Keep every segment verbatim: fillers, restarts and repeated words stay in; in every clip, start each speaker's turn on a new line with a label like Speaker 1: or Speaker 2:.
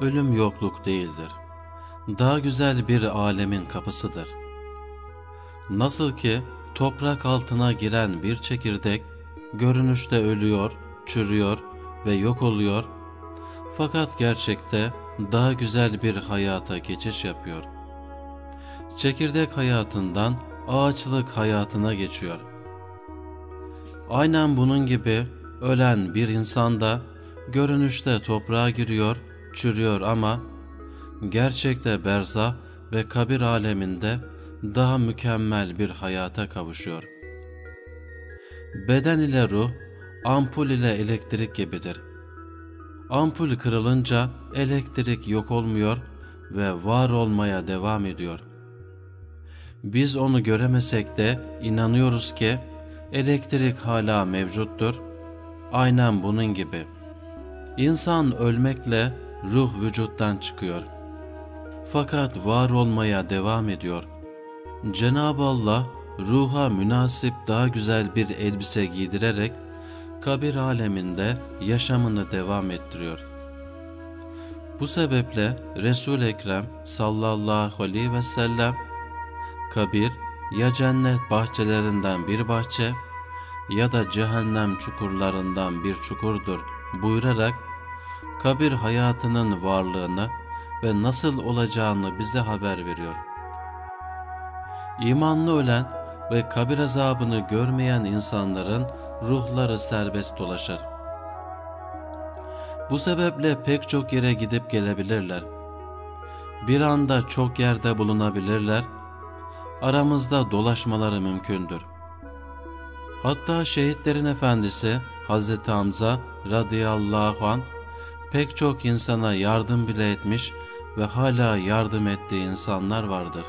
Speaker 1: ölüm yokluk değildir. Daha güzel bir alemin kapısıdır. Nasıl ki toprak altına giren bir çekirdek görünüşte ölüyor, çürüyor ve yok oluyor, fakat gerçekte daha güzel bir hayata geçiş yapıyor. Çekirdek hayatından ağaçlık hayatına geçiyor. Aynen bunun gibi ölen bir insan da görünüşte toprağa giriyor, çürüyor ama gerçekte berzah ve kabir aleminde daha mükemmel bir hayata kavuşuyor. Beden ile ruh, ampul ile elektrik gibidir. Ampul kırılınca elektrik yok olmuyor ve var olmaya devam ediyor. Biz onu göremesek de inanıyoruz ki elektrik hala mevcuttur. Aynen bunun gibi. İnsan ölmekle ruh vücuttan çıkıyor. Fakat var olmaya devam ediyor. Cenab-ı Allah ruha münasip daha güzel bir elbise giydirerek kabir aleminde yaşamını devam ettiriyor. Bu sebeple Resul-i Ekrem sallallahu aleyhi ve sellem kabir ya cennet bahçelerinden bir bahçe ya da cehennem çukurlarından bir çukurdur buyurarak kabir hayatının varlığını ve nasıl olacağını bize haber veriyor. İmanlı ölen ve kabir azabını görmeyen insanların ruhları serbest dolaşır. Bu sebeple pek çok yere gidip gelebilirler. Bir anda çok yerde bulunabilirler. Aramızda dolaşmaları mümkündür. Hatta şehitlerin efendisi Hazreti Hamza radıyallahu anh pek çok insana yardım bile etmiş ve hala yardım ettiği insanlar vardır.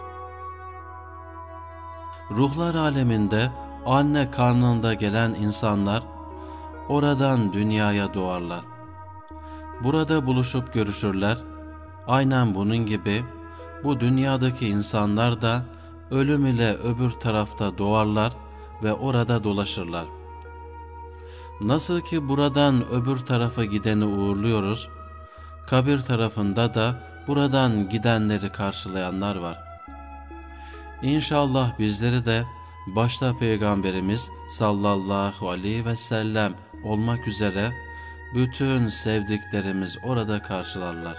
Speaker 1: Ruhlar aleminde anne karnında gelen insanlar oradan dünyaya doğarlar. Burada buluşup görüşürler. Aynen bunun gibi bu dünyadaki insanlar da ölüm ile öbür tarafta doğarlar ve orada dolaşırlar. Nasıl ki buradan öbür tarafa gideni uğurluyoruz, kabir tarafında da buradan gidenleri karşılayanlar var. İnşallah bizleri de başta Peygamberimiz sallallahu aleyhi ve sellem olmak üzere bütün sevdiklerimiz orada karşılarlar.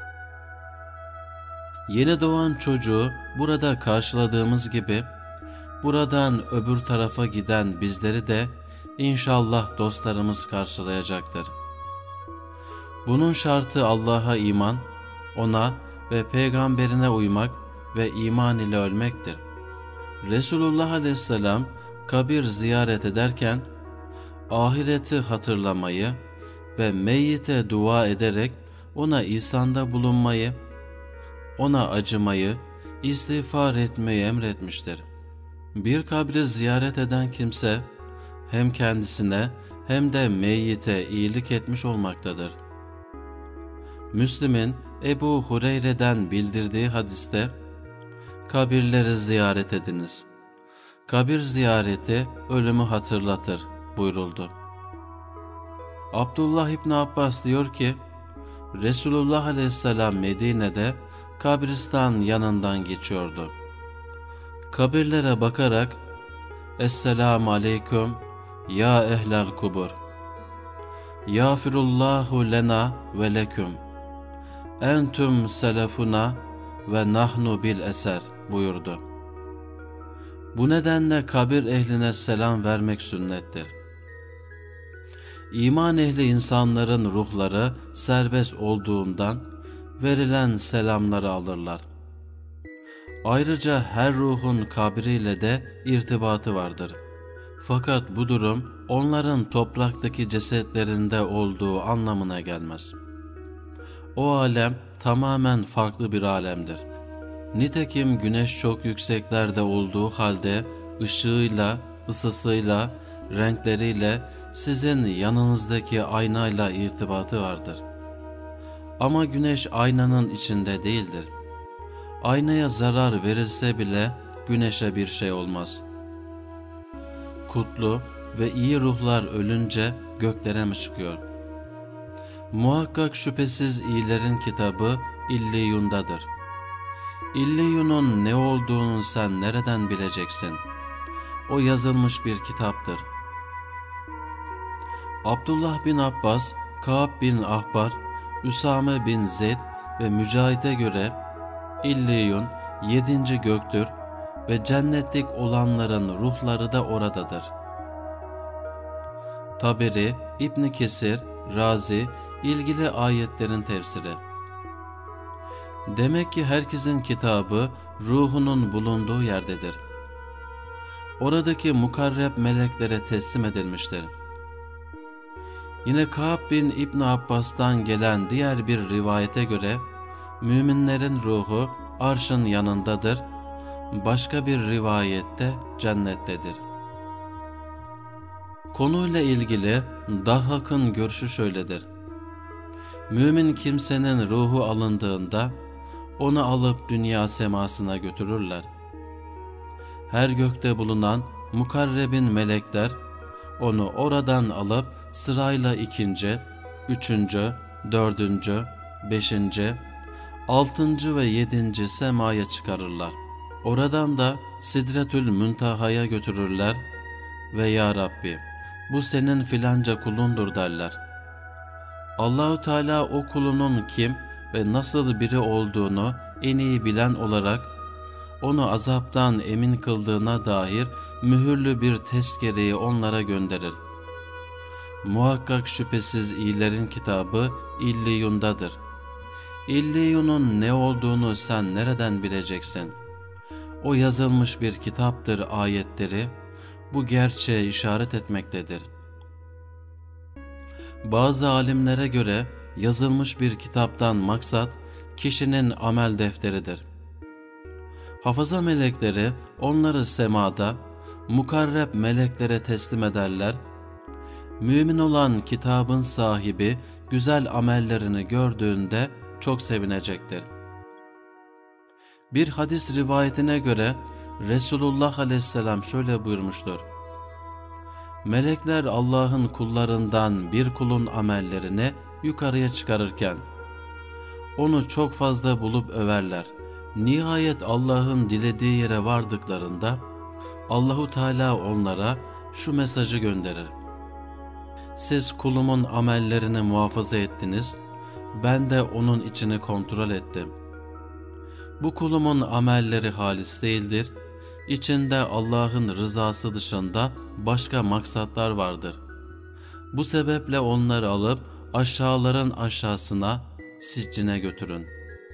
Speaker 1: Yeni doğan çocuğu burada karşıladığımız gibi buradan öbür tarafa giden bizleri de İnşallah dostlarımız karşılayacaktır. Bunun şartı Allah'a iman, ona ve peygamberine uymak ve iman ile ölmektir. Resulullah aleyhisselam kabir ziyaret ederken ahireti hatırlamayı ve meyyite dua ederek ona ihsanda bulunmayı, ona acımayı, istiğfar etmeyi emretmiştir. Bir kabri ziyaret eden kimse hem kendisine hem de meyyite iyilik etmiş olmaktadır. Müslim'in Ebu Hureyre'den bildirdiği hadiste kabirleri ziyaret ediniz. Kabir ziyareti ölümü hatırlatır buyuruldu. Abdullah İbni Abbas diyor ki Resulullah aleyhisselam Medine'de kabristan yanından geçiyordu. Kabirlere bakarak Esselamu aleyküm ya ehlel kubur. Yağfirullahu lena ve leküm. Entüm selefuna ve nahnu bil eser buyurdu. Bu nedenle kabir ehline selam vermek sünnettir. İman ehli insanların ruhları serbest olduğundan verilen selamları alırlar. Ayrıca her ruhun kabriyle de irtibatı vardır. Fakat bu durum onların topraktaki cesetlerinde olduğu anlamına gelmez. O alem tamamen farklı bir alemdir. Nitekim güneş çok yükseklerde olduğu halde ışığıyla, ısısıyla, renkleriyle sizin yanınızdaki aynayla irtibatı vardır. Ama güneş aynanın içinde değildir. Aynaya zarar verilse bile güneşe bir şey olmaz. Kutlu ve iyi ruhlar ölünce göklere mi çıkıyor? Muhakkak şüphesiz iyilerin kitabı İlliyun'dadır. İlliyun'un ne olduğunu sen nereden bileceksin? O yazılmış bir kitaptır. Abdullah bin Abbas, Ka'b bin Ahbar, Üsame bin Zeyd ve Mücahit'e göre İlliyun yedinci göktür ve cennetlik olanların ruhları da oradadır. Taberi, İbn Kesir, Razi, ilgili ayetlerin tefsiri. Demek ki herkesin kitabı ruhunun bulunduğu yerdedir. Oradaki mukarreb meleklere teslim edilmiştir. Yine Ka'b bin İbn Abbas'tan gelen diğer bir rivayete göre müminlerin ruhu arşın yanındadır, başka bir rivayette cennettedir. Konuyla ilgili Dahhak'ın görüşü şöyledir: mümin kimsenin ruhu alındığında onu alıp dünya semasına götürürler. Her gökte bulunan mukarrebin melekler onu oradan alıp sırayla ikinci, üçüncü, dördüncü, beşinci, altıncı ve yedinci semaya çıkarırlar. Oradan da Sidretül Müntaha'ya götürürler ve "Ya Rabbi, bu senin filanca kulundur" derler. Allahu Teala o kulunun kim ve nasıl biri olduğunu en iyi bilen olarak onu azaptan emin kıldığına dair mühürlü bir tezkereyi onlara gönderir. Muhakkak şüphesiz iyilerin kitabı İlliyun'dadır. İlliyun'un ne olduğunu sen nereden bileceksin? O yazılmış bir kitaptır ayetleri bu gerçeğe işaret etmektedir. Bazı alimlere göre yazılmış bir kitaptan maksat kişinin amel defteridir. Hafaza melekleri onları semada mukarreb meleklere teslim ederler. Mümin olan kitabın sahibi güzel amellerini gördüğünde çok sevinecektir. Bir hadis rivayetine göre Resulullah Aleyhisselam şöyle buyurmuştur: melekler Allah'ın kullarından bir kulun amellerini yukarıya çıkarırken onu çok fazla bulup överler. Nihayet Allah'ın dilediği yere vardıklarında Allahu Teala onlara şu mesajı gönderir: siz kulumun amellerini muhafaza ettiniz, ben de onun içini kontrol ettim. Bu kulumun amelleri halis değildir, içinde Allah'ın rızası dışında başka maksatlar vardır. Bu sebeple onları alıp aşağıların aşağısına, siccine götürün.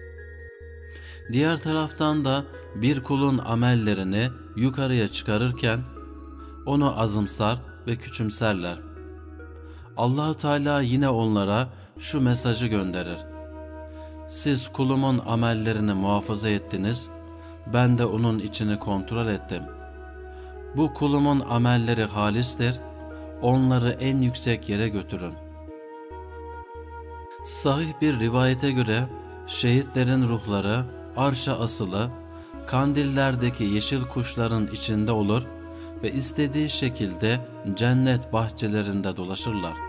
Speaker 1: Diğer taraftan da bir kulun amellerini yukarıya çıkarırken onu azımsar ve küçümserler. Allah-u Teala yine onlara şu mesajı gönderir: siz kulumun amellerini muhafaza ettiniz, ben de onun içini kontrol ettim. Bu kulumun amelleri halistir, onları en yüksek yere götürün. Sahih bir rivayete göre şehitlerin ruhları arşa asılı, kandillerdeki yeşil kuşların içinde olur ve istediği şekilde cennet bahçelerinde dolaşırlar.